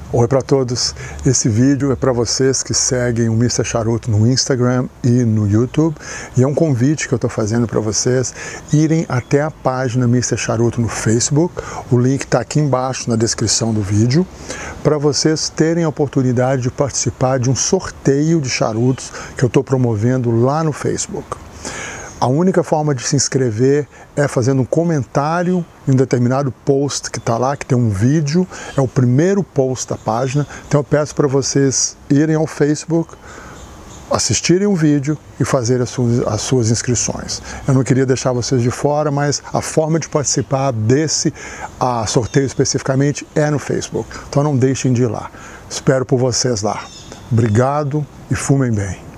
Oi para todos, esse vídeo é para vocês que seguem o Mr. Charuto no Instagram e no YouTube, e é um convite que eu estou fazendo para vocês irem até a página Mr. Charuto no Facebook. O link está aqui embaixo na descrição do vídeo, para vocês terem a oportunidade de participar de um sorteio de charutos que eu estou promovendo lá no Facebook. A única forma de se inscrever é fazendo um comentário em um determinado post que está lá, que tem um vídeo, é o primeiro post da página. Então eu peço para vocês irem ao Facebook, assistirem o vídeo e fazer as suas inscrições. Eu não queria deixar vocês de fora, mas a forma de participar desse sorteio especificamente é no Facebook. Então não deixem de ir lá. Espero por vocês lá. Obrigado e fumem bem.